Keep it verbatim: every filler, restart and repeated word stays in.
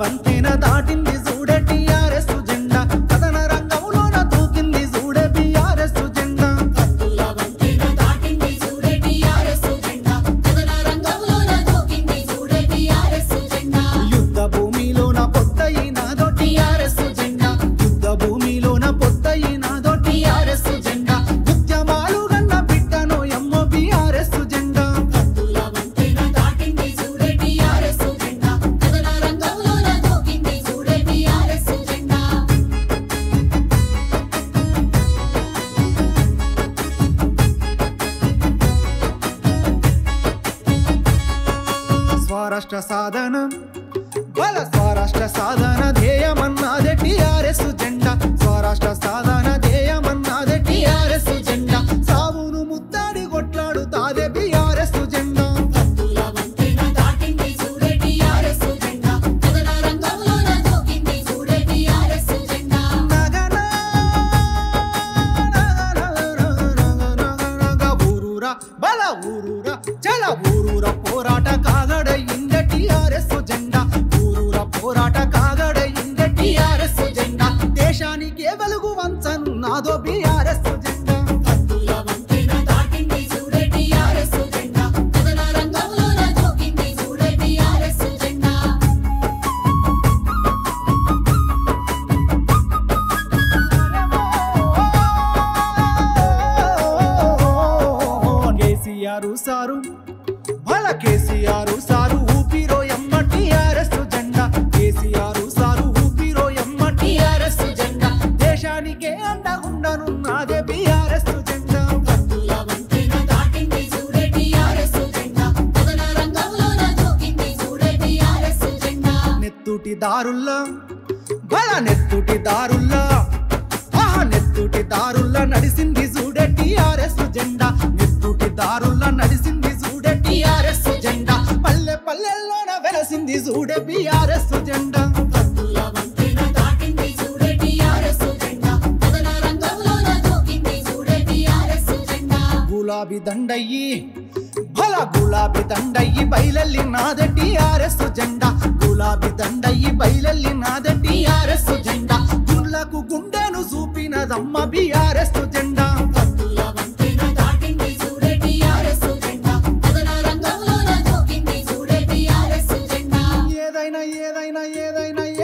వంతెన దాటింది చూడే టీఆర్ఎస్ జెండా కథన రంగంలోన దూకింది చూడే బీఆర్ఎస్ జెండా కత్తుల వంతెన దాటింది చూడే టీఆర్ఎస్ జెండా కథన రంగంలోన దూకింది చూడే బీఆర్ఎస్ జెండా యుద్ధ భూమిలోన పొద్దయినాదో టీఆర్ఎస్ జెండా యుద్ధ భూమిలోన పొద్దయినాదో టీఆర్ఎస్ జెండా ఉద్యమాలు గన్న బిడ్డను ఎమ్మో బీఆర్ఎస్ జెండా కత్తుల వంతెన దాటింది చూడే టీఆర్ఎస్ జెండా కథన రంగంలోన దూకింది చూడే బీఆర్ఎస్ జెండా స్వరాష్ట్ర సాధన బల స్వరాష్ట్ర సాధన ధ్యేయమన్నదే టీఆర్ఎస్ జెండా స్వరాష్ట్ర సాధన ధ్యేయమన్నదే టీఆర్ఎస్ జెండా సావును ముద్దాడి కొట్లాడుతాదే బీఆర్ఎస్ జెండా కత్తుల వంతెన దాటింది చూడే టీఆర్ఎస్ జెండా కథన రంగంలోన దూకింది చూడే బీఆర్ఎస్ జెండా నగన ఊరూరా బల ఊరూరా చల ఊరూరా పోరాట కాగడయింద టీఆర్ఎస్ జెండా ఊరూరా పోరాట కాగడయింద టీఆర్ఎస్ జెండా దేశానికే వెలుగు వంచనున్నాదో బీఆర్ఎస్ జెండా కత్తుల వంతెన దాటింది చూడే టీఆర్ఎస్ జెండా కథన రంగంలోన దూకింది చూడే బీఆర్ఎస్ జెండా కేసీఆర్ సారు బల కేసీఆర్ సారు ఊపిరో ఎమ్మ టీఆర్ఎస్ జెండా కేసీఆర్ సారు ఊపిరో ఎమ్మ టీఆర్ఎస్ జెండా దేశానికే అండగుండనున్నదే బీఆర్ఎస్ జెండా కత్తుల వంతెన దాటింది చూడే టీఆర్ఎస్ జెండా కథన రంగంలోన దూకింది చూడే బీఆర్ఎస్ జెండా నెత్తుటి దారుల్లా బల నెత్తుటి దారుల్లా ఆహా నెత్తుటి దారుల్లా నడిసింది చూడే టీఆర్ఎస్ జెండా నెత్తుటి దారుల్లా నడిసింది చూడే టీఆర్ఎస్ జెండా పల్లె పల్లెల్లోన వెలసింది చూడే బీఆర్ఎస్ జెండా కత్తుల వంతెన దాటింది చూడే టీఆర్ఎస్ జెండా కథన రంగంలోన దూకింది చూడే బీఆర్ఎస్ జెండా గులాబీ దండయ్యి బల గులాబీ దండయ్యి బయలల్లి నాద టీఆర్ఎస్ జెండా గులాబీ దండయ్యి బయలల్లి నాద టీఆర్ఎస్ జెండా గుండ్లకు గుండెను చూపినదమ్మ బీఆర్ఎస్ జెండా కత్తుల వంతెన దాటింది చూడే టీఆర్ఎస్ జెండా కథన రంగంలోన దూకింది చూడే బీఆర్ఎస్ జెండా ఏదైనా ఏదైనా ఏదైనా